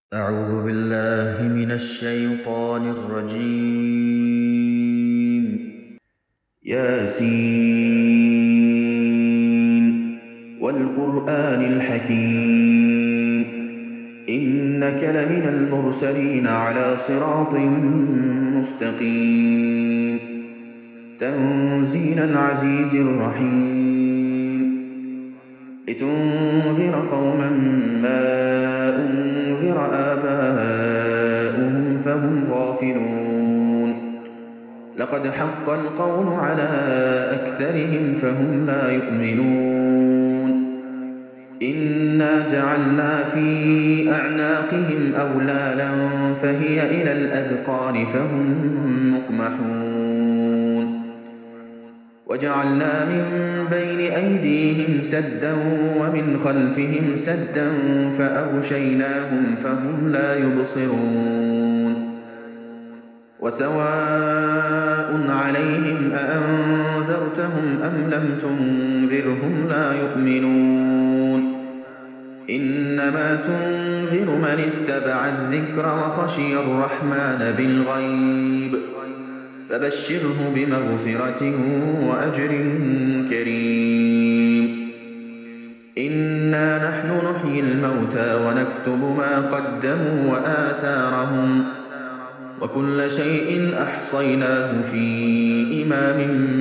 أعوذ بالله من الشيطان الرجيم. ياسين والقرآن الحكيم إنك لمن المرسلين على صراط مستقيم تنزيل العزيز الرحيم لتنذر قوما ما أنذر آباؤهم فهم غافلون لقد حق القول على أكثرهم فهم لا يؤمنون إنا جعلنا في أعناقهم أغلالا فهي إلى الأذقان فهم مقمحون وجعلنا من بين أيديهم سدا ومن خلفهم سدا فأغشيناهم فهم لا يبصرون وسواء عليهم أأنذرتهم أم لم تنذرهم لا يؤمنون إنما تنذر من اتبع الذكر وخشي الرحمن بالغيب فبشره بمغفرة وأجر كريم إنا نحن نحيي الموتى ونكتب ما قدموا وآثارهم وكل شيء أحصيناه في إمام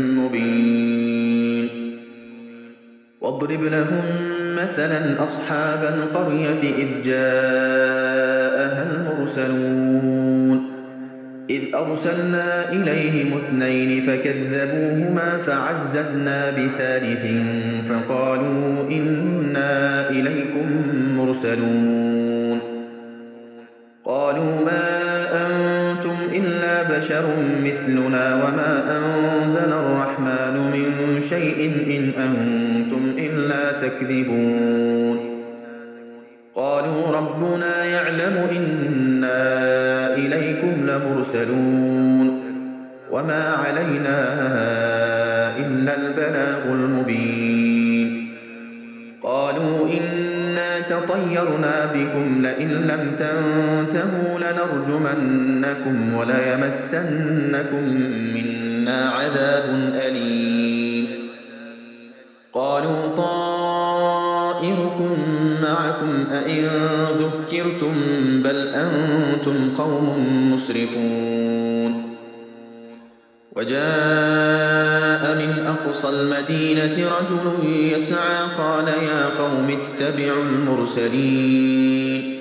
مبين واضرب لهم مثلا أصحاب القرية إذ جاءها المرسلون إذ أرسلنا إليهم اثنين فكذبوهما فعززنا بثالث فقالوا إنا إليكم مرسلون قالوا ما أنتم إلا بشر مثلنا وما أنزل الرحمن من شيء إن أنتم إلا تكذبون قالوا ربنا يعلم إنا إليكم لمرسلون وما علينا إلا البلاغ المبين قالوا إنا تطيرنا بكم لئن لم تنتهوا لنرجمنكم وليمسنكم منا عذاب أليم قالوا طائركم معكم أئن ذكرتم بل أنتم قوم مسرفون وجاء من أقصى المدينة رجل يسعى قال يا قوم اتبعوا المرسلين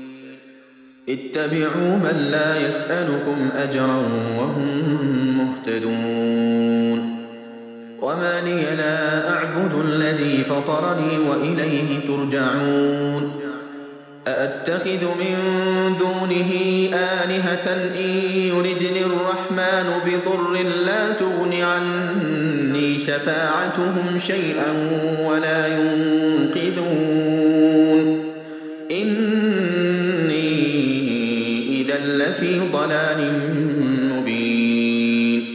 اتبعوا من لا يسألكم أجرا وهم مهتدون وما لي لا أعبد الذي فطرني وإليه ترجعون أأتخذ من دونه آلهة إن يردني الرحمن بضر لا تغن عني شفاعتهم شيئا ولا ينقذون إني إذا لفي ضلال مبين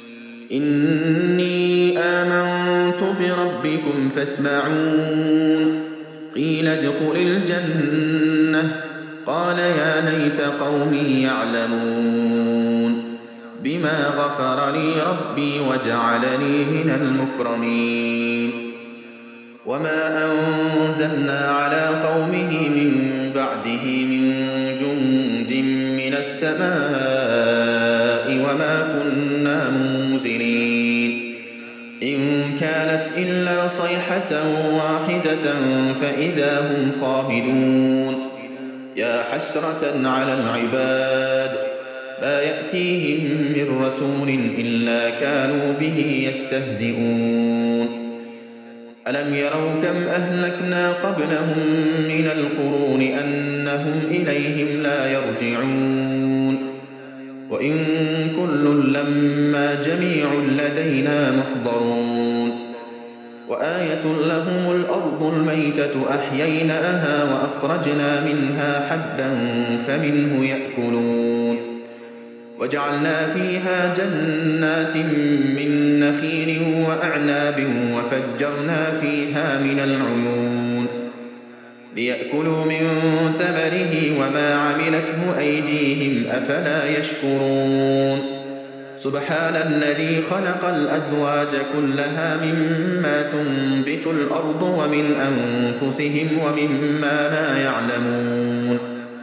إني آمنت بربكم فاسمعون قيل ادخل الجنة قال يا ليت قومي يعلمون بما غفر لي ربي وجعلني من المكرمين وما أنزلنا على قومه من بعده من جند من السماء وما كنا منزلين إن كانت إلا صيحة واحدة فإذا هم خامدون يا حسرة على العباد ما يأتيهم من رسول إلا كانوا به يستهزئون ألم يروا كم أهلكنا قبلهم من القرون أنهم إليهم لا يرجعون وإن كل لما جميع لدينا محضرون وآية لهم الأرض الميتة أحييناها وأخرجنا منها حبا فمنه يأكلون وجعلنا فيها جنات من نخيل وأعناب وفجرنا فيها من العيون ليأكلوا من ثمره وما عملته أيديهم أفلا يشكرون سبحان الذي خلق الأزواج كلها مما تنبت الأرض ومن أنفسهم ومما لا يعلمون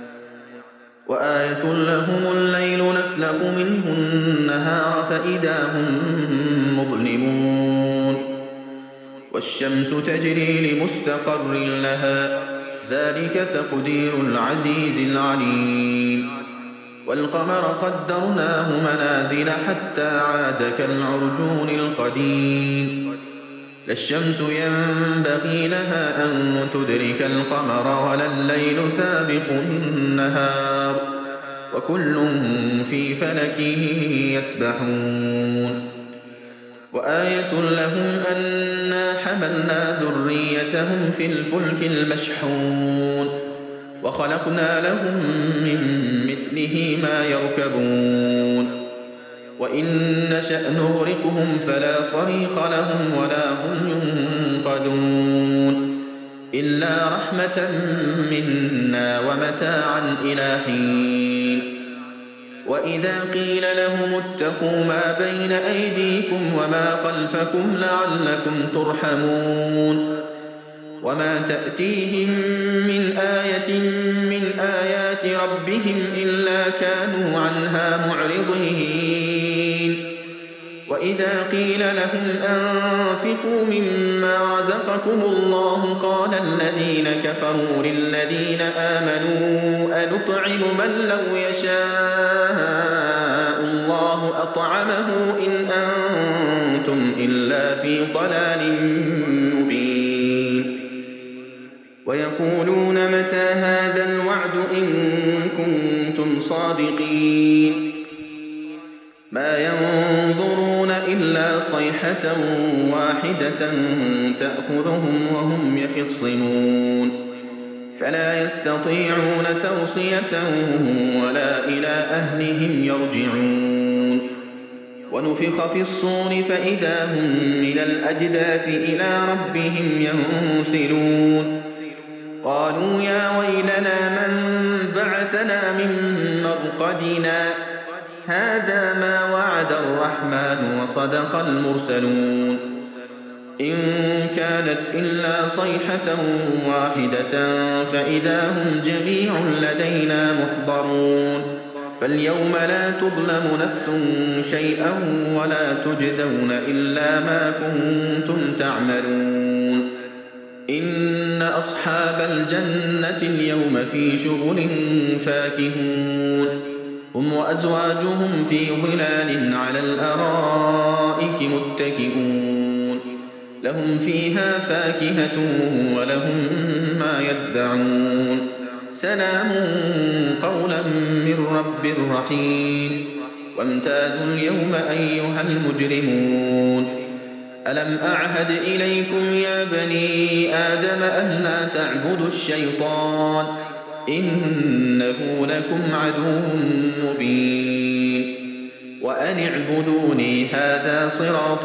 وآية لهم الليل نسلخ منه النهار فإذا هم مظلمون والشمس تجري لمستقر لها ذلك تقدير العزيز العليم والقمر قدرناه منازل حتى عاد كالعرجون القديم لا الشمس ينبغي لها أن تدرك القمر ولا الليل سابق النهار وكل في فلك يسبحون وآية لهم أنا حملنا ذريتهم في الفلك المشحون وخلقنا لهم من مثله ما يركبون وإن نشأ نغرقهم فلا صريخ لهم ولا هم ينقذون إلا رحمة منا ومتاعا إلى حين وإذا قيل لهم اتقوا ما بين أيديكم وما خلفكم لعلكم ترحمون وما تأتيهم من آية من آيات ربهم إلا كانوا عنها معرضين وإذا قيل لهم أنفقوا مما رزقكم الله قال الذين كفروا للذين آمنوا أنطعم من لو يشاء الله أطعمه إن أنتم إلا في ضلال مبين ويقولون متى هذا الوعد إن كنتم صادقين ما ينظرون إلا صيحة واحدة تأخذهم وهم يخصمون فلا يستطيعون توصية ولا إلى أهلهم يرجعون ونفخ في الصور فإذا هم من الأجداث إلى ربهم ينسلون قالوا يا ويلنا من بعثنا من مرقدنا هذا ما وعد الرحمن وصدق المرسلون إن كانت إلا صيحة واحدة فإذا هم جميع لدينا محضرون فاليوم لا تظلم نفس شيئا ولا تجزون إلا ما كنتم تعملون إن أصحاب الجنة اليوم في شغل فاكهون هم وأزواجهم في ظلال على الأرائك متكئون لهم فيها فاكهة ولهم ما يدعون سلام قولا من رب رحيم وامتازوا اليوم أيها المجرمون ألم أعهد إليكم يا بني آدم ألا تعبدوا الشيطان إنه لكم عدو مبين وأن اعبدوني هذا صراط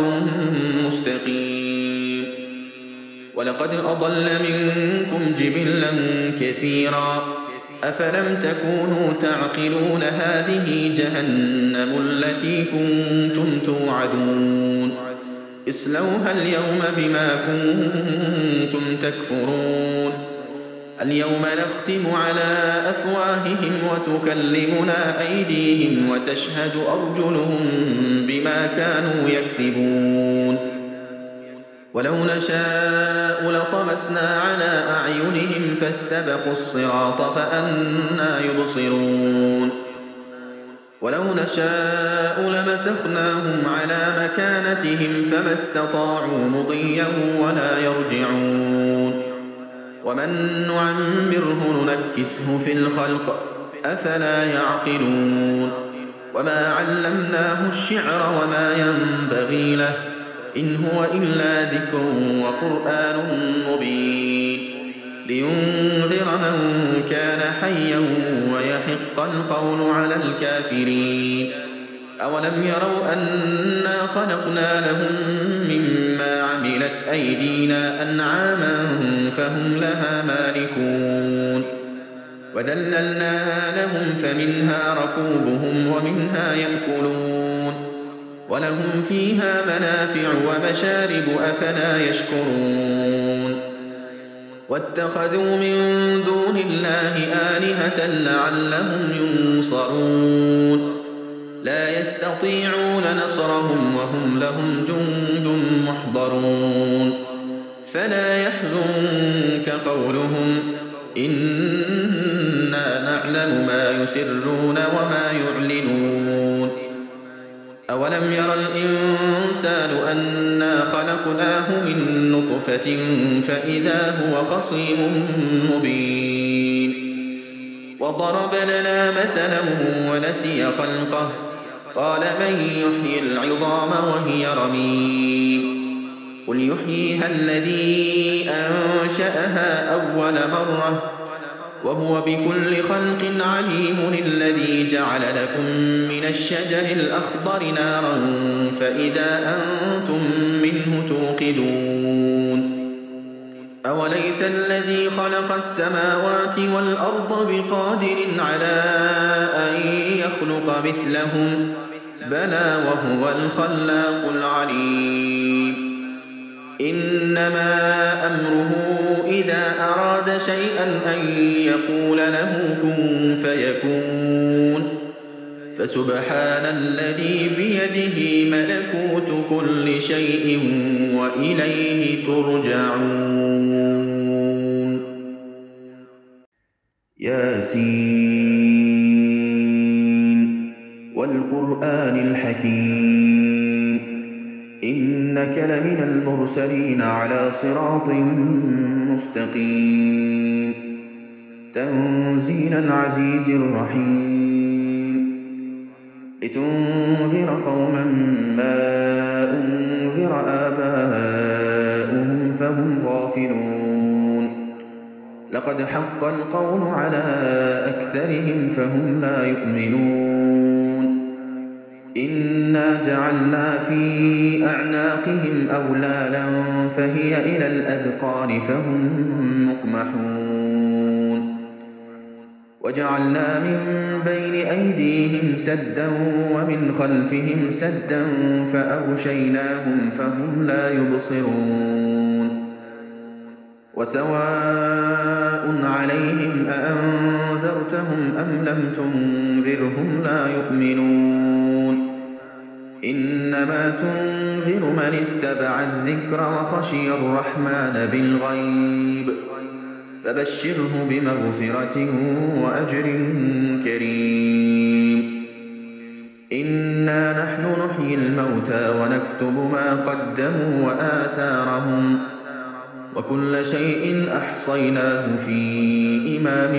مستقيم ولقد أضل منكم جبلا كثيرا أفلم تكونوا تعقلون هذه جهنم التي كنتم توعدون اصلوها اليوم بما كنتم تكفرون اليوم نختم على أفواههم وتكلمنا أيديهم وتشهد أرجلهم بما كانوا يكسبون ولو نشاء لطمسنا على أعينهم فاستبقوا الصراط فأنى يبصرون ولو نشاء لمسخناهم على مكانتهم فما استطاعوا مضيا ولا يرجعون ومن نعمره ننكسه في الخلق أفلا يعقلون وما علمناه الشعر وما ينبغي له إن هو إلا ذكر وقرآن مبين لينذر من كان حيا ويحق القول على الكافرين أولم يروا أنا خلقنا لهم مما عملت أيدينا أنعاما فهم لها مالكون وذللناها لهم فمنها ركوبهم ومنها يأكلون ولهم فيها منافع ومشارب أفلا يشكرون واتخذوا من دون الله آلهة لعلهم ينصرون لا يستطيعون نصرهم وهم لهم جند محضرون فلا يحزنك قولهم إنا نعلم ما يسرون وما يعلنون أولم ير الإنسان أنا خلقناه من نطفة فإذا هو خصيم مبين وضرب لنا مثلا ونسي خلقه قال من يحيي العظام وهي رميم قل يحييها الذي أنشأها أول مرة وهو بكل خلق عليم الذي جعل لكم من الشجر الأخضر نارا فإذا أنتم منه توقدون أوليس الذي خلق السماوات والأرض بقادر على أن يخلق مثلهم بلى وهو الخلاق العليم إنما أمره إذا أراد شيئا أن يقول له كن فيكون فسبحان الذي بيده ملكوت كل شيء وإليه ترجعون. ياسين والقرآن الحكيم إنك لمن المرسلين على صراط مستقيم تنزيل العزيز الرحيم لتنذر قوما ما أنذر آباؤهم فهم غافلون لقد حق القول على أكثرهم فهم لا يؤمنون إنا جعلنا في أعناقهم أغلالا فهي إلى الأذقان فهم مقمحون وجعلنا من بين أيديهم سدا ومن خلفهم سدا فأغشيناهم فهم لا يبصرون وسواء عليهم أأنذرتهم أم لم تنذرهم لا يؤمنون إنما تنذر من اتبع الذكر وخشي الرحمن بالغيب فبشره بمغفرة وأجر كريم إنا نحن نحيي الموتى ونكتب ما قدموا وآثارهم وكل شيء أحصيناه في إمام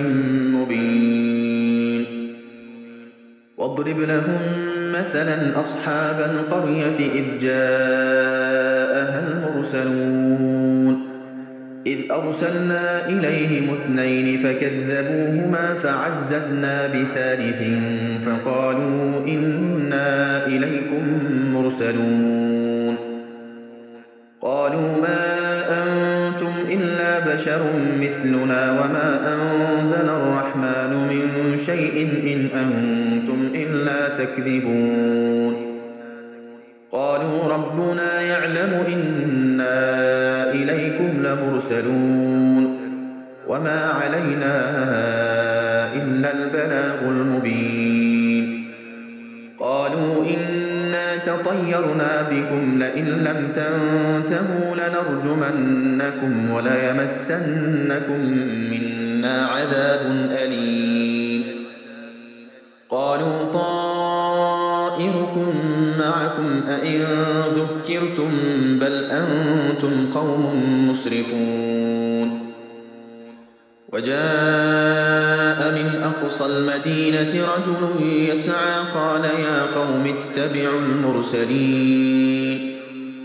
مبين واضرب لهم مثلا أصحاب القرية إذ جاءها المرسلون إذ أرسلنا إليهم اثنين فكذبوهما فعززنا بثالث فقالوا إنا إليكم مرسلون قالوا ما أنتم إلا بشر مثلنا وما أنزل الرحمن من شيء إن أنتم إلا تكذبون قالوا ربنا يعلم إنا إليكم لمرسلون وما علينا إلا البلاغ المبين قالوا إنا تطيرنا بكم لئن لم تنتهوا لنرجمنكم وليمسنكم منا عذاب أليم قالوا طائركم معكم أئن ذكرتم بل أنتم قوم مسرفون وجاء من أقصى المدينة رجل يسعى قال يا قوم اتبعوا المرسلين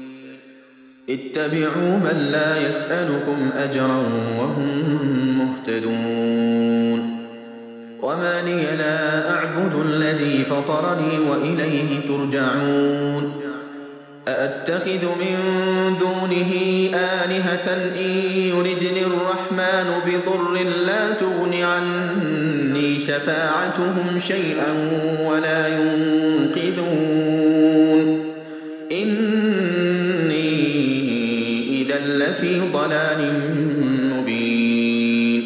اتبعوا من لا يسألكم أجرا وهم مهتدون وما لي لا أعبد الذي فطرني وإليه ترجعون أأتخذ من دونه آلهة إن يردني الرحمن بضر لا تغن عني شفاعتهم شيئا ولا ينقذون إني إذا لفي ضلال مبين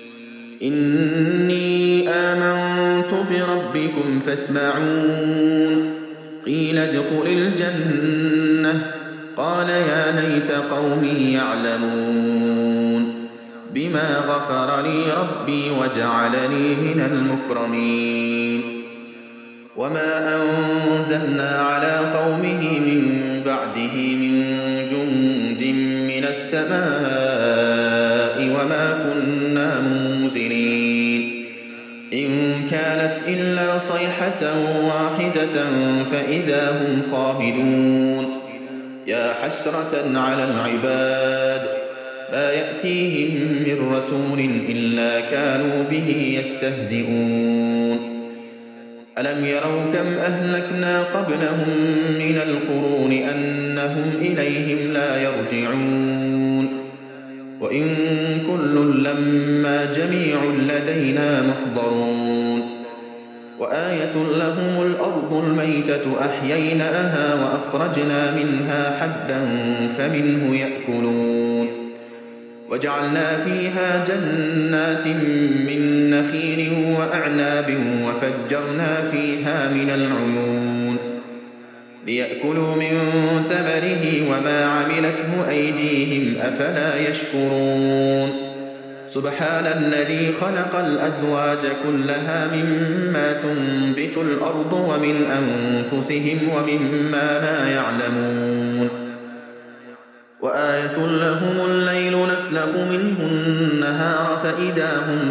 إني آمنت بربكم فاسمعون قيل ادخل الجنة قال يا ليت قومي يعلمون بما غفر لي ربي وجعلني من المكرمين وما أنزلنا على قومه من بعده من جند من السماء وما كنا منزلين إن كانت إلا صيحة واحدة فإذا هم خامدون يا حسرة على العباد ما يأتيهم من رسول إلا كانوا به يستهزئون ألم يروا كم أهلكنا قبلهم من القرون أنهم إليهم لا يرجعون وإن كل لما جميع لدينا محضرون وآية لهم الأرض الميتة أحييناها وأخرجنا منها حبا فمنه يأكلون وجعلنا فيها جنات من نخيل وأعناب وفجرنا فيها من العيون ليأكلوا من ثمره وما عملته أيديهم أفلا يشكرون سبحان الذي خلق الأزواج كلها مما تنبت الأرض ومن أنفسهم ومما لا يعلمون وآية لهم الليل نسلخ منه النهار فإذا هم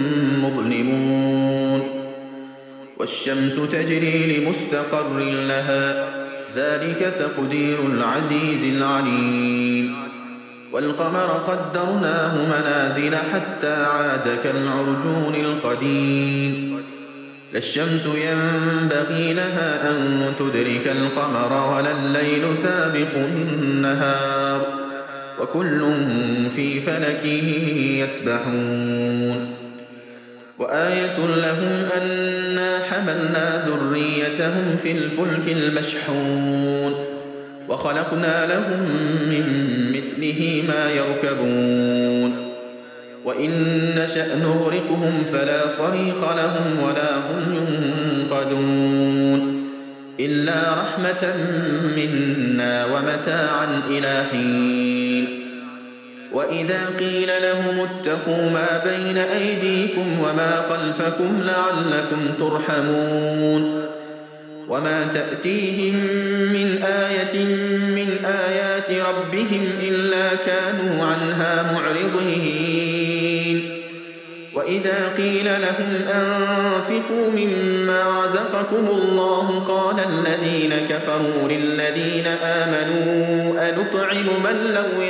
مظلمون والشمس تجري لمستقر لها ذلك تقدير العزيز العليم والقمر قدرناه منازل حتى عاد كالعرجون القديم لا الشمس ينبغي لها أن تدرك القمر ولا الليل سابق النهار وكل في فلك يسبحون وآية لهم أنا حملنا ذريتهم في الفلك المشحون وخلقنا لهم من مثله ما يركبون وإن نشأ نغرقهم فلا صريخ لهم ولا هم ينقذون إلا رحمة منا ومتاعا إلى حين وإذا قيل لهم اتقوا ما بين أيديكم وما خلفكم لعلكم ترحمون وما تأتيهم من آية من آيات ربهم إلا كانوا عنها معرضين وإذا قيل لهم أنفقوا مما رزقكم الله قال الذين كفروا للذين آمنوا أنطعم من لو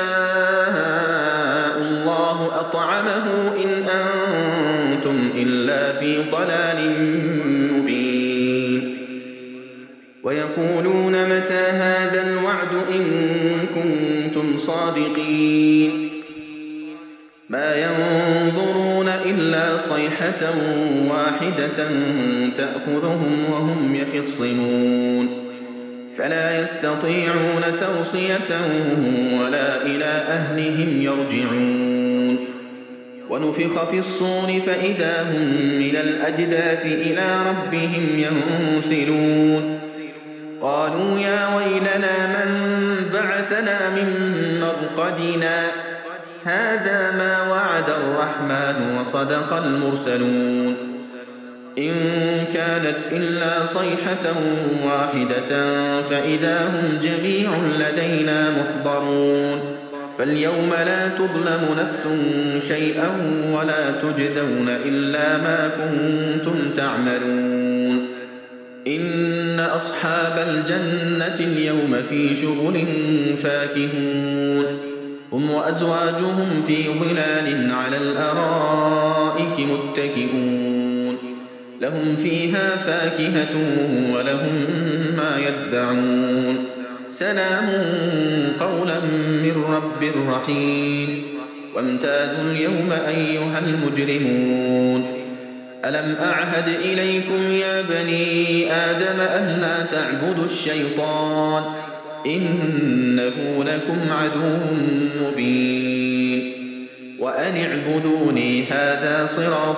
يشاء الله أطعمه إن أنتم إلا في ضلال مبين ويقولون متى هذا الوعد إن كنتم صادقين ما ينظرون إلا صيحة واحدة تأخذهم وهم يخصمون فلا يستطيعون توصية ولا إلى أهلهم يرجعون ونفخ في الصور فإذا هم من الأجداث إلى ربهم ينسلون قالوا يا ويلنا من بعثنا من مرقدنا هذا ما وعد الرحمن وصدق المرسلون إن كانت إلا صيحة واحدة فإذا هم جميع لدينا محضرون فاليوم لا تظلم نفس شيئا ولا تجزون إلا ما كنتم تعملون إن أصحاب الجنة اليوم في شغل فاكهون هم وأزواجهم في ظلال على الأرائك متكئون لهم فيها فاكهة ولهم ما يدعون سلام قولا من رب رحيم وامتازوا اليوم أيها المجرمون ألم أعهد إليكم يا بني آدم ألا تعبدوا الشيطان إنه لكم عدو مبين وأن اعبدوني هذا صراط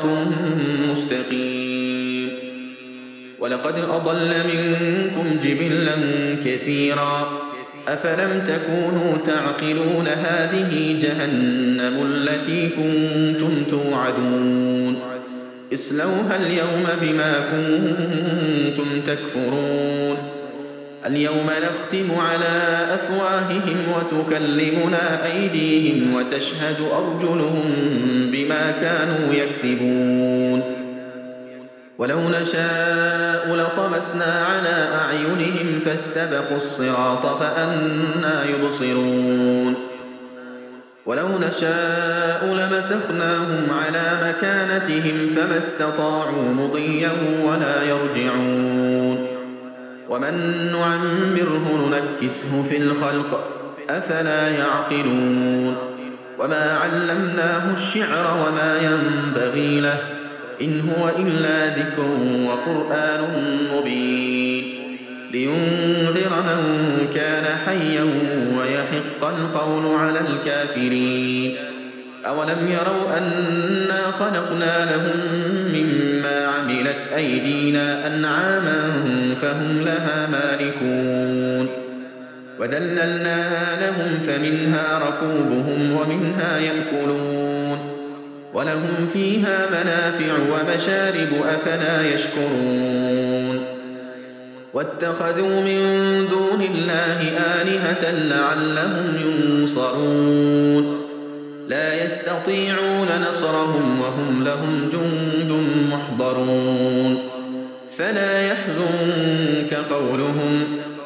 مستقيم ولقد أضل منكم جبلا كثيرا أفلم تكونوا تعقلون هذه جهنم التي كنتم توعدون اصلوها اليوم بما كنتم تكفرون اليوم نختم على أفواههم وتكلمنا أيديهم وتشهد أرجلهم بما كانوا يكسبون ولو نشاء لطمسنا على أعينهم فاستبقوا الصراط فأنى يبصرون ولو نشاء لمسخناهم على مكانتهم فما استطاعوا مضيا ولا يرجعون ومن نعمره ننكسه في الخلق أفلا يعقلون وما علمناه الشعر وما ينبغي له إن هو إلا ذكر وقرآن مبين لينذر من كان حيا ويحق القول على الكافرين أولم يروا أنا خلقنا لهم مما عملت أيدينا أنعاما فهم لها مالكون وذللناها لهم فمنها ركوبهم ومنها يأكلون ولهم فيها منافع ومشارب أفلا يشكرون واتخذوا من دون الله آلهة لعلهم ينصرون لا يستطيعون نصرهم وهم لهم جند محضرون فلا يحزنك قولهم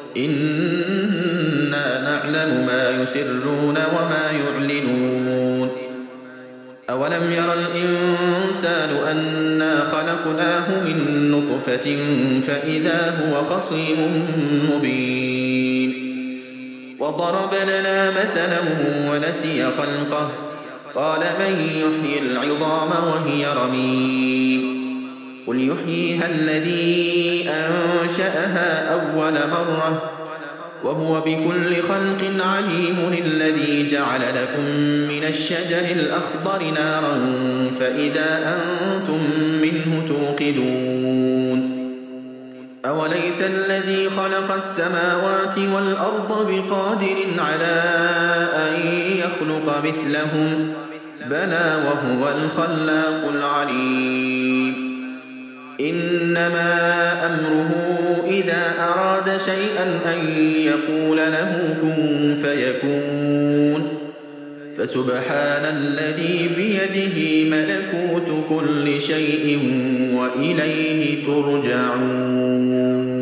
إنا نعلم ما يسرون وما يعلنون أولم ير الإنسان أنا خلقناه من نطفة فإذا هو خصيم مبين وضرب لنا مثلا ونسي خلقه قال من يحيي العظام وهي رميم قل يحييها الذي أنشأها أول مرة وهو بكل خلق عليم الذي جعل لكم من الشجر الأخضر نارا فإذا أنتم منه توقدون أوليس الذي خلق السماوات والأرض بقادر على أن يخلق مثلهم بلى وهو الخلاق العليم إنما أمره إذا أراد شيئا أن يقول له كن فيكون فسبحان الذي بيده ملكوت كل شيء وإليه ترجعون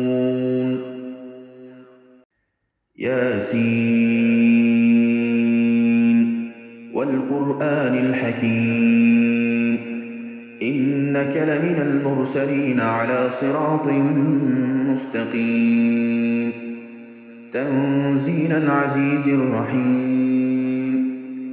ياسين والقرآن الحكيم إنك لمن المرسلين على صراط مستقيم تنزيل العزيز الرحيم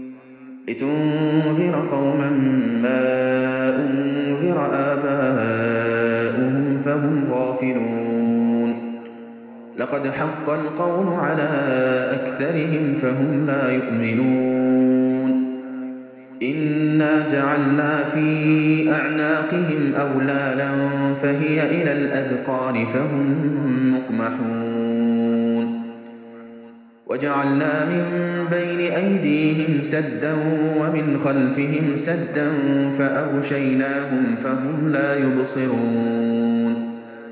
لتنذر قوما ما أنذر آباؤهم فهم غافلون لقد حق القول على أكثرهم فهم لا يؤمنون إنا جعلنا في أعناقهم أغلالا فهي إلى الأذقان فهم مقمحون وجعلنا من بين أيديهم سدا ومن خلفهم سدا فأغشيناهم فهم لا يبصرون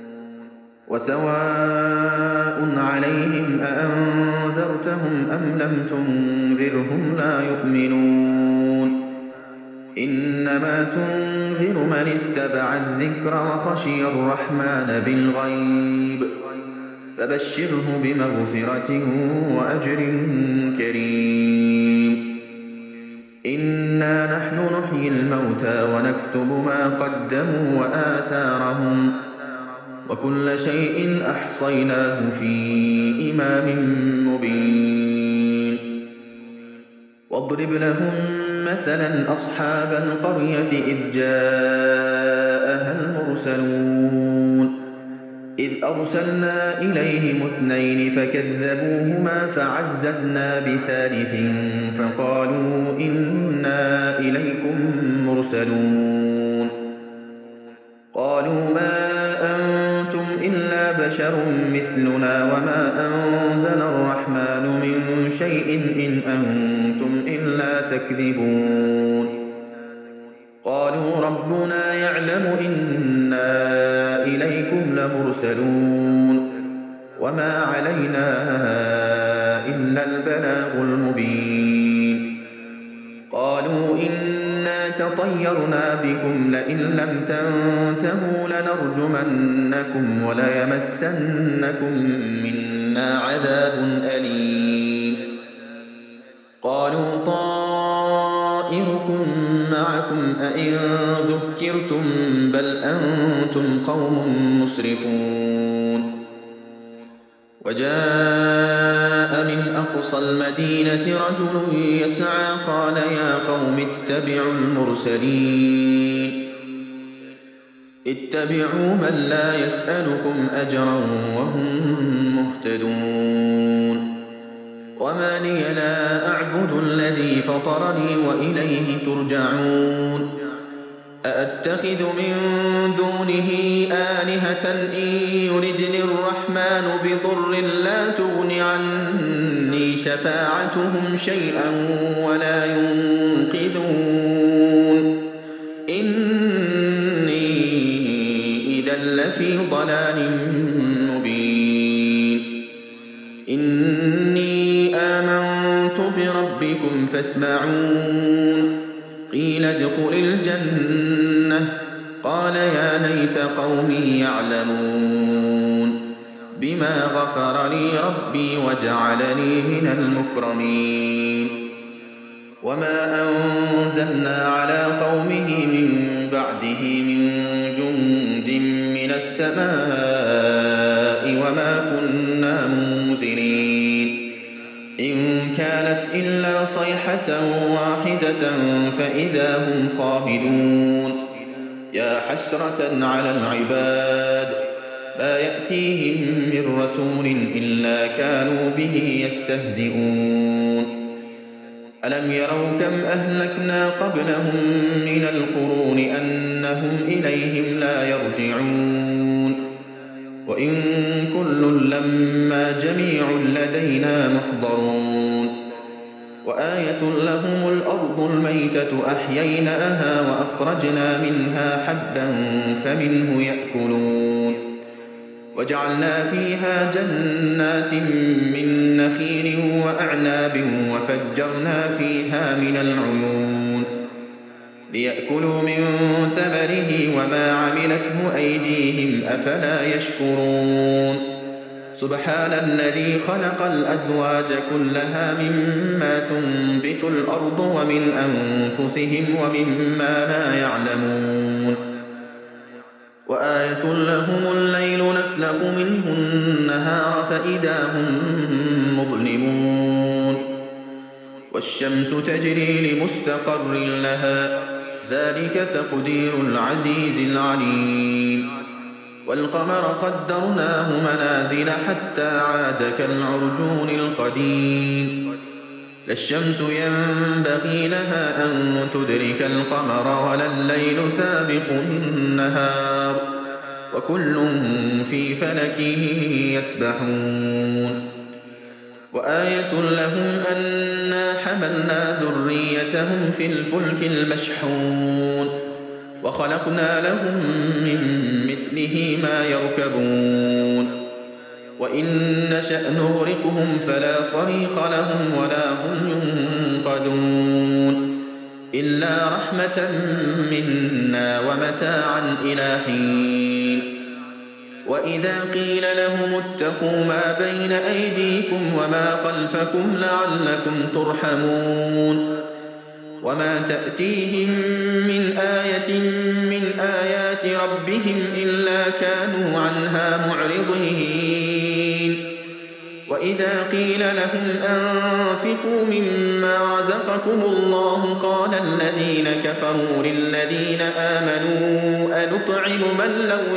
وسواء عليهم أأنذرتهم أم لم تنذرهم لا يؤمنون إنما تنذر من اتبع الذكر وخشي الرحمن بالغيب فبشره بمغفرة وأجر كريم إنا نحن نحيي الموتى ونكتب ما قدموا وآثارهم وكل شيء أحصيناه في إمام مبين واضرب لهم مثلا أصحاب القرية إذ جاءها المرسلون إذ أرسلنا إليهم 2 فكذبوهما فعززنا ب3 فقالوا إنا إليكم مرسلون قالوا ما أنتم إلا بشر مثلنا وما أنزل الرحمن من شيء إن أنتم إلا تكذبون قالوا ربنا يعلم إنا إليكم لمرسلون وما علينا إلا البلاغ المبين قالوا إنا تطيرنا بكم لئن لم تنتهوا لنرجمنكم وليمسنكم منا عذاب أليم قالوا طائركم معكم أئن ذكرتم بل أنتم قوم مسرفون وجاء من أقصى المدينة رجل يسعى قال يا قوم اتبعوا المرسلين اتبعوا من لا يسألكم أجرا وهم مهتدون وما لي لا أعبد الذي فطرني وإليه ترجعون أأتخذ من دونه آلهة إن يردني الرحمن بضر لا تغن عني شفاعتهم شيئا ولا ينقذون إني إذا لفي ضلال مبين إني آمنت بربكم فاسمعون قيل ادخل الجنة قال يا ليت قومي يعلمون بما غفر لي ربي وجعلني من المكرمين وما أنزلنا على قومه من بعده من جند من السماء وما كنا منزلين إن كانت إلا صيحة واحدة فإذا هم خامدون يا حسرة على العباد ما يأتيهم من رسول إلا كانوا به يستهزئون ألم يروا كم أهلكنا قبلهم من القرون أنهم إليهم لا يرجعون وإن كل لما جميع لدينا محضرون وآية لهم الأرض الميتة أحييناها وأخرجنا منها حبا فمنه يأكلون وجعلنا فيها جنات من نخيل وأعناب وفجرنا فيها من العيون ليأكلوا من ثمره وما عملته أيديهم أفلا يشكرون سبحان الذي خلق الأزواج كلها مما تنبت الأرض ومن أنفسهم ومما لا يعلمون وآية لهم الليل نسلخ منه النهار فإذا هم مظلمون والشمس تجري لمستقر لها ذلك تقدير العزيز العليم والقمر قدرناه منازل حتى عاد كالعرجون القديم لا الشمس ينبغي لها أن تدرك القمر ولا الليل سابق النهار وكل في فلك يسبحون وآية لهم أنا حملنا ذريتهم في الفلك المشحون وخلقنا لهم من مثله ما يركبون وإن نشأ نغرقهم فلا صريخ لهم ولا هم ينقذون إلا رحمة منا ومتاعا إلى حين وإذا قيل لهم اتقوا ما بين أيديكم وما خلفكم لعلكم ترحمون وما تأتيهم من آية من آيات ربهم إلا كانوا عنها معرضين وإذا قيل لهم أنفقوا مما رزقكم الله قال الذين كفروا للذين آمنوا أنطعم من لو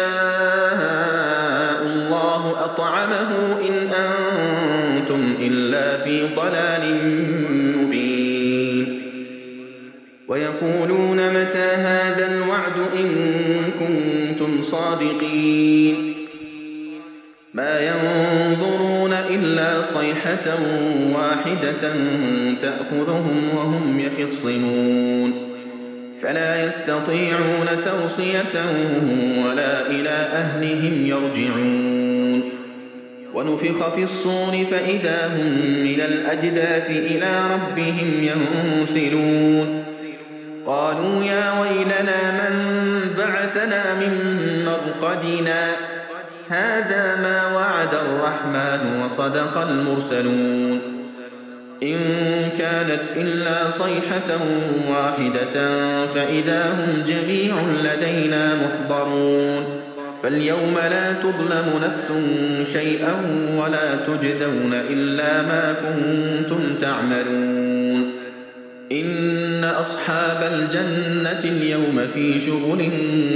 يشاء الله أطعمه إن أنتم إلا في ضلال مبين ويقولون متى هذا الوعد إن كنتم صادقين ما ينظرون إلا صيحة واحدة تأخذهم وهم يخصمون فلا يستطيعون توصية ولا إلى أهلهم يرجعون ونفخ في الصور فإذا هم من الأجداث إلى ربهم ينسلون قالوا يا ويلنا من بعثنا من مرقدنا هذا ما وعد الرحمن وصدق المرسلون إن كانت إلا صيحة واحدة فإذا هم جميع لدينا محضرون فاليوم لا تظلم نفس شيئا ولا تجزون إلا ما كنتم تعملون إن أصحاب الجنة اليوم في شغل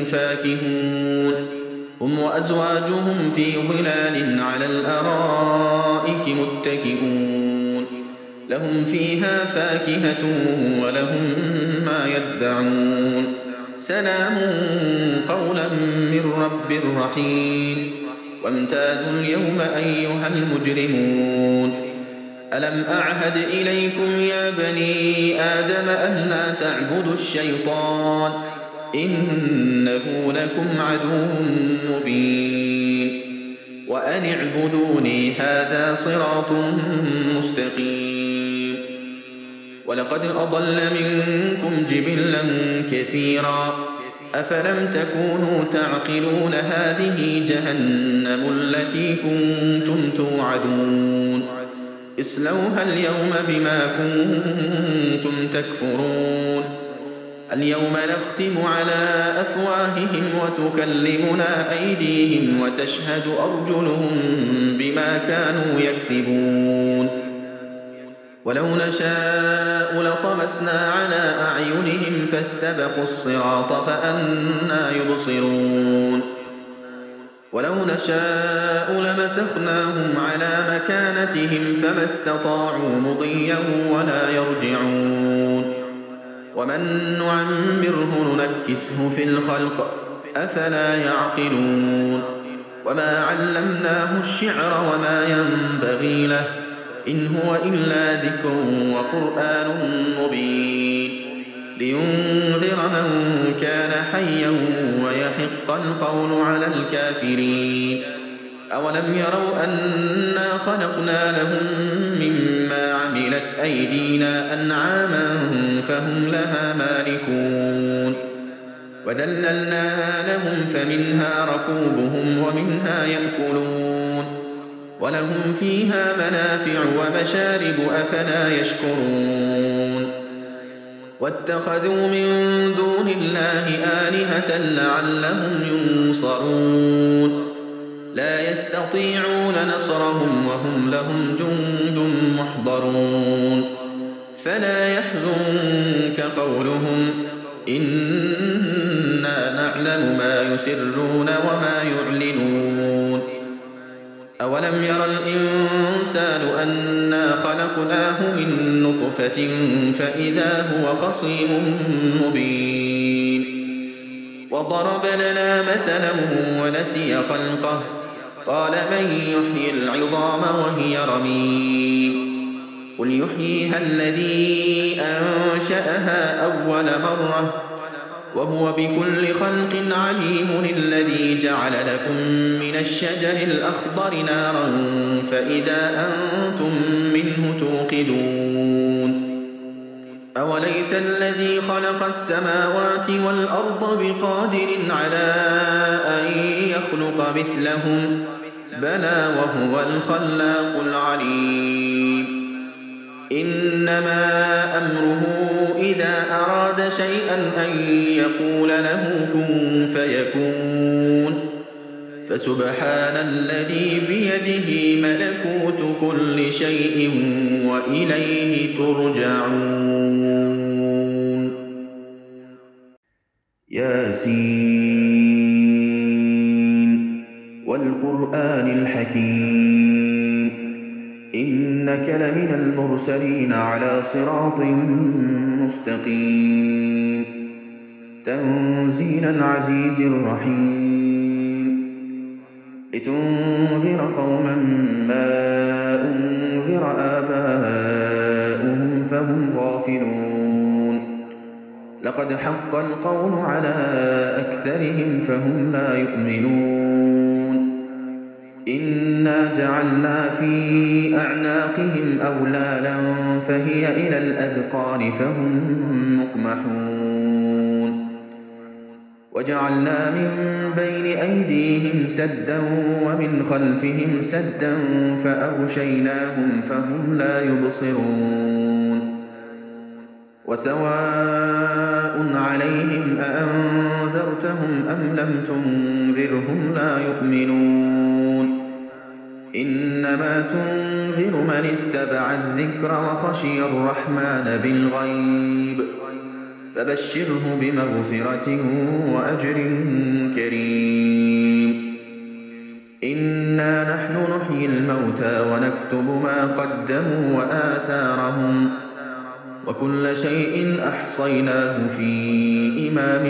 فاكهون هم وأزواجهم في ظلال على الأرائك متكئون لهم فيها فاكهة ولهم ما يدعون سلام قولا من رب رحيم وامتازوا اليوم أيها المجرمون ألم أعهد إليكم يا بني آدم ألا تعبدوا الشيطان إنه لكم عدو مبين وأن اعبدوني هذا صراط مستقيم ولقد أضل منكم جبلا كثيرا أفلم تكونوا تعقلون هذه جهنم التي كنتم توعدون اصلوها اليوم بما كنتم تكفرون اليوم نختم على أفواههم وتكلمنا أيديهم وتشهد أرجلهم بما كانوا يكسبون ولو نشاء لطمسنا على أعينهم فاستبقوا الصراط فأنى يبصرون ولو نشاء لمسخناهم على مكانتهم فما استطاعوا مضيا ولا يرجعون ومن نعمره ننكسه في الخلق أفلا يعقلون وما علمناه الشعر وما ينبغي له إن هو إلا ذكر وقرآن مبين لينذر من كان حيا ويحق القول على الكافرين أولم يروا أنا خلقنا لهم مما عملت أيدينا أنعاما فهم لها مالكون وذللناها لهم فمنها ركوبهم ومنها يأكلون ولهم فيها منافع ومشارب أفلا يشكرون واتخذوا من دون الله آلهة لعلهم ينصرون لا يستطيعون نصرهم وهم لهم جند محضرون فلا يحزنك قولهم إنا نعلم ما يسرون وما يعلنون أولم ير الإنسان أنا خلقناه من نطفة فإذا هو خصيم مبين وضرب لنا مثلا ونسي خلقه قال من يحيي العظام وهي رميم قل يحييها الذي أنشأها أول مرة وهو بكل خلق عليم الذي جعل لكم من الشجر الأخضر نارا فإذا أنتم منه توقدون أوليس الذي خلق السماوات والأرض بقادر على أن يخلق مثلهم بلى وهو الخلاق العليم إنما أمره إذا أراد شيئا أن يقول له كن فيكون فسبحان الذي بيده ملكوت كل شيء وإليه ترجعون. ياسين والقرآن الحكيم إنك لمن المرسلين على صراط مستقيم تنزيل العزيز الرحيم لتنذر قوما ما أنذر آباؤهم فهم غافلون لقد حق القول على أكثرهم فهم لا يؤمنون إنا جعلنا في أعناقهم أغلالا فهي إلى الأذقان فهم مقمحون وجعلنا من بين أيديهم سدا ومن خلفهم سدا فأغشيناهم فهم لا يبصرون وسواء عليهم أأنذرتهم أم لم تنذرهم لا يؤمنون إنما تنذر من اتبع الذكر وخشي الرحمن بالغيب فبشره بمغفرة وأجر كريم إنا نحن نحيي الموتى ونكتب ما قدموا وآثارهم وكل شيء أحصيناه في إمام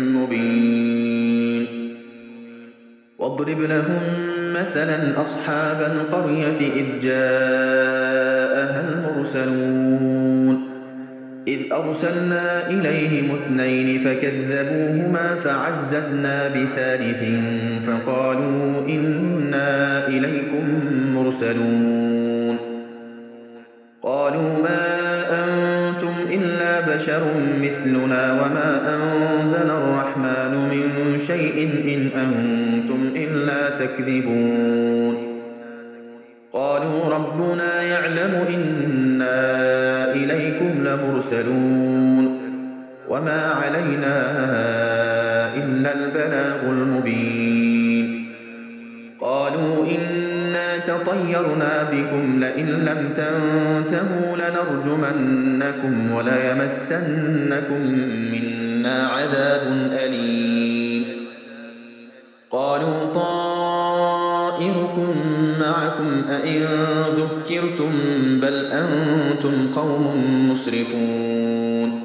مبين واضرب لهم مثلا أصحاب القرية إذ جاءها المرسلون إذ أرسلنا إليهم 2 فكذبوهما فعززنا بثالث فقالوا إنا إليكم مرسلون قالوا ما أنتم إلا بشر مثلنا وما أنزل الرحمن من شيء إن أنتم إلا تكذبون قالوا ربنا يعلم إنا إليكم لمرسلون وما علينا إلا البلاغ المبين قالوا إنا تطيرنا بكم لئن لم تنتهوا لنرجمنكم وليمسنكم منا عذاب أليم قالوا طائركم معكم أئن ذكرتم بل أنتم قوم مسرفون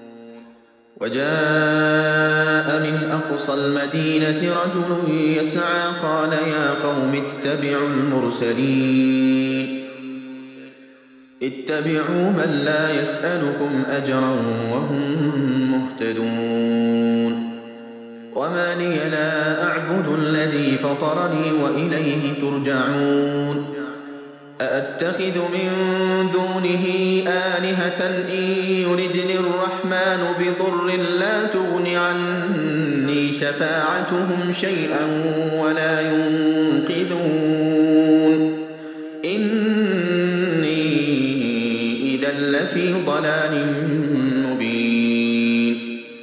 وجاء من أقصى المدينة رجل يسعى قال يا قوم اتبعوا المرسلين اتبعوا من لا يسألكم أجرا وهم مهتدون وما لي لا أعبد الذي فطرني وإليه ترجعون أأتخذ من دونه آلهة إن يردني الرحمن بضر لا تغن عني شفاعتهم شيئا ولا ينقذون إني إذا لفي ضلال مبين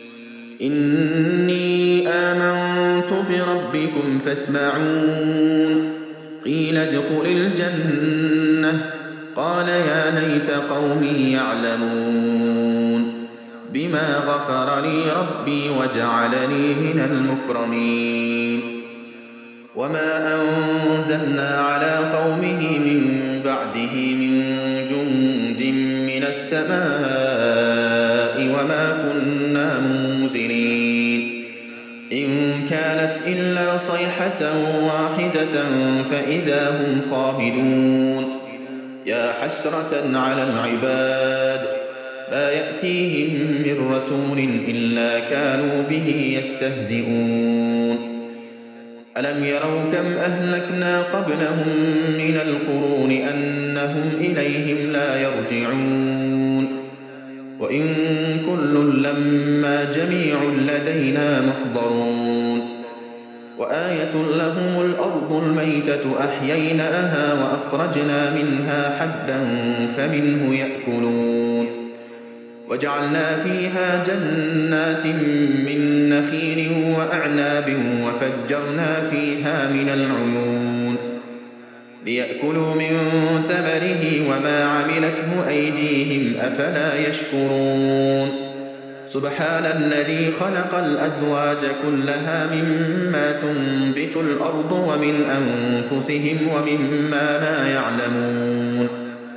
إني آمنت بربكم فاسمعون قيل ادخل الجنة قال يا ليت قومي يعلمون بما غفر لي ربي وجعلني من المكرمين وما أنزلنا على قومه من بعده من جند من السماء وما كنا منزلين إن كانت إلا صيحة واحدة فإذا هم خامدون يا حسرة على العباد ما يأتيهم من رسول إلا كانوا به يستهزئون ألم يروا كم أهلكنا قبلهم من القرون أنهم إليهم لا يرجعون وإن كل لما جميع لدينا محضرون وآية لهم الأرض الميتة أحييناها وأخرجنا منها حبا فمنه يأكلون وجعلنا فيها جنات من نخيل وأعناب وفجرنا فيها من العيون ليأكلوا من ثمره وما عملته أيديهم أفلا يشكرون سبحان الذي خلق الأزواج كلها مما تنبت الأرض ومن أنفسهم ومما لا يعلمون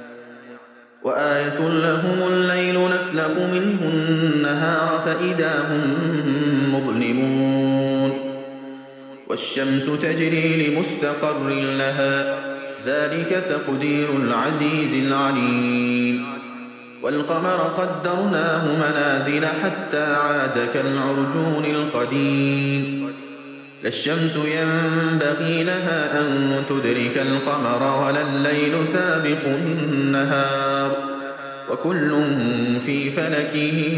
وآية لهم الليل نسلخ منه النهار فإذا هم مظلمون والشمس تجري لمستقر لها ذلك تقدير العزيز العليم والقمر قدرناه منازل حتى عاد كالعرجون القديم لا الشمس ينبغي لها أن تدرك القمر ولا الليل سابق النهار وكل في فلك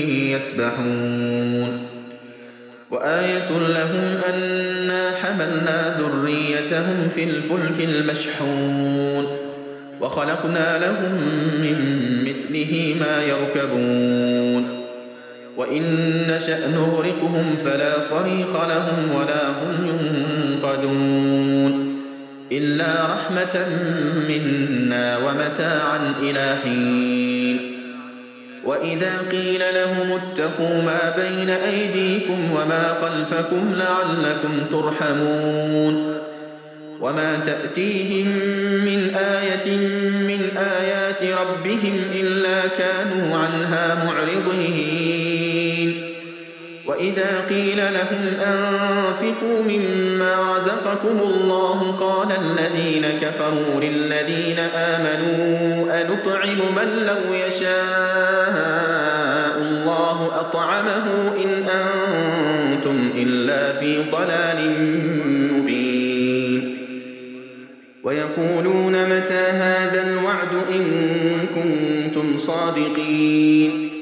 يسبحون وآية لهم أنا حملنا ذريتهم في الفلك المشحون وخلقنا لهم من مثله ما يركبون وإن نشأ نغرقهم فلا صريخ لهم ولا هم ينقذون إلا رحمة منا ومتاعا إلى حين وإذا قيل لهم اتقوا ما بين أيديكم وما خلفكم لعلكم ترحمون وما تأتيهم من آية من آيات ربهم إلا كانوا عنها معرضين وإذا قيل لهم أنفقوا مما رزقكم الله قال الذين كفروا للذين آمنوا أنطعم من لو يشاء الله أطعمه إن أنتم إلا في ضلال مبين ويقولون متى هذا الوعد إن كنتم صادقين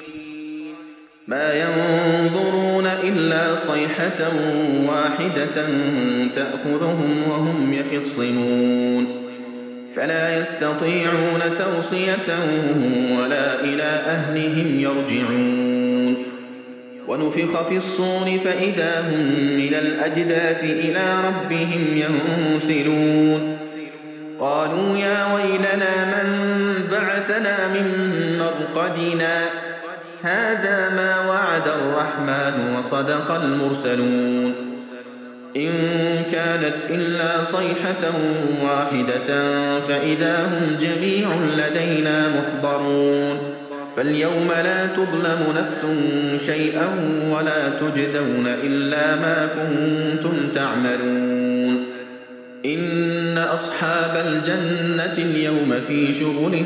ما ينظرون إلا صيحة واحدة تأخذهم وهم يخصمون فلا يستطيعون توصية ولا إلى أهلهم يرجعون ونفخ في الصور فإذا هم من الأجداث إلى ربهم ينسلون قالوا يا ويلنا من بعثنا من مرقدنا هذا ما وعد الرحمن وصدق المرسلون إن كانت إلا صيحة واحدة فإذا هم جميع لدينا محضرون فاليوم لا تظلم نفس شيئا ولا تجزون إلا ما كنتم تعملون إن أصحاب الجنة اليوم في شغل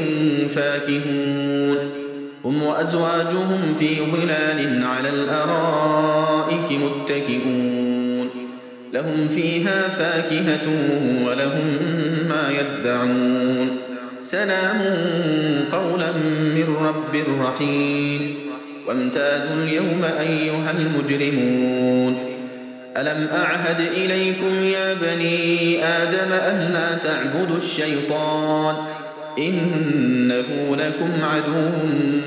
فاكهون هم وأزواجهم في ظلال على الأرائك متكئون لهم فيها فاكهة ولهم ما يدعون سلام قولا من رب رحيم وامتازوا اليوم أيها المجرمون ألم أعهد إليكم يا بني آدم ألا تعبدوا الشيطان إنه لكم عدو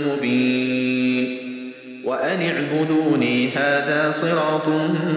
مبين وأن اعبدوني هذا صراط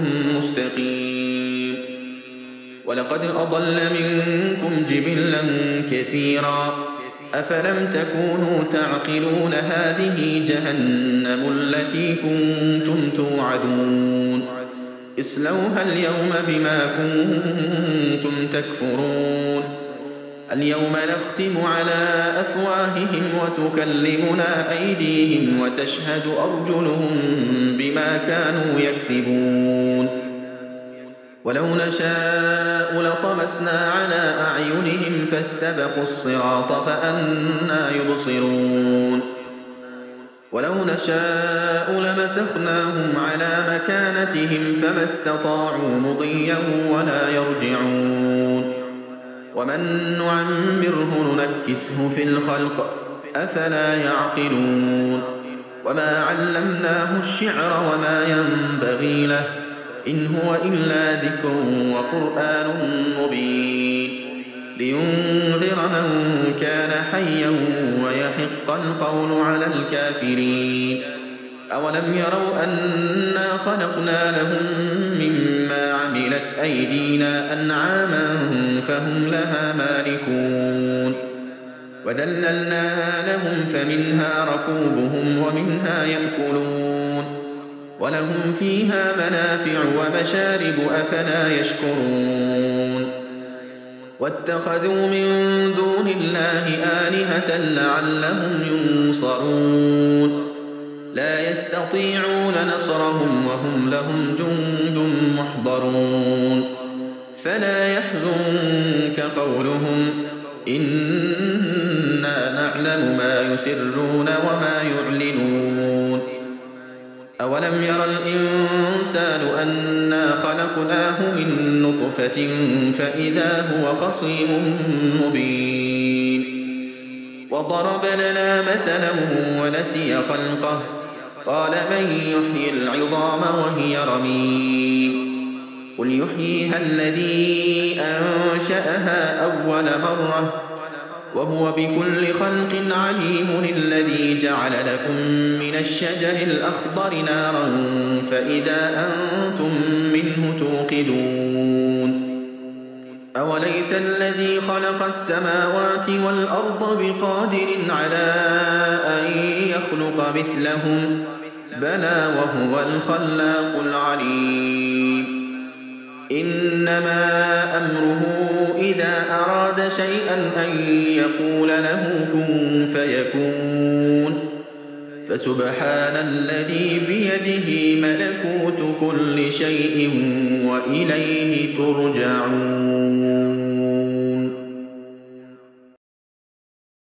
مستقيم ولقد أضل منكم جبلا كثيرا أفلم تكونوا تعقلون هذه جهنم التي كنتم توعدون اصلوها اليوم بما كنتم تكفرون اليوم نختم على أفواههم وتكلمنا أيديهم وتشهد أرجلهم بما كانوا يكسبون ولو نشاء لطمسنا على أعينهم فاستبقوا الصراط فأنى يبصرون ولو نشاء لمسخناهم على مكانتهم فما استطاعوا مضيا ولا يرجعون ومن نعمره ننكسه في الخلق أفلا يعقلون وما علمناه الشعر وما ينبغي له إن هو إلا ذكر وقرآن مبين لينذر من كان حيا ويحق القول على الكافرين أولم يروا أنا خلقنا لهم مما عملت أيدينا أنعاما فهم لها مالكون وذللناها لهم فمنها ركوبهم ومنها يأكلون ولهم فيها منافع ومشارب أفلا يشكرون واتخذوا من دون الله آلهة لعلهم ينصرون لا يستطيعون نصرهم وهم لهم جند محضرون فلا يحزنك قولهم إنا نعلم ما يسرون وما يعلنون أولم ير الإنسان أنا خلقناه من نطفة فإذا هو خصيم مبين وضرب لنا مثلا ونسي خلقه قال من يحيي العظام وهي رميم قل يحييها الذي أنشأها أول مرة وهو بكل خلق عليم الذي جعل لكم من الشجر الأخضر نارا فإذا أنتم منه توقدون أوليس الذي خلق السماوات والأرض بقادر على أن يخلق مثلهم بلى وهو الخلاق العليم إنما أمره إذا أراد شيئا أن يقول له كن فيكون فسبحان الذي بيده ملكوت كل شيء وإليه ترجعون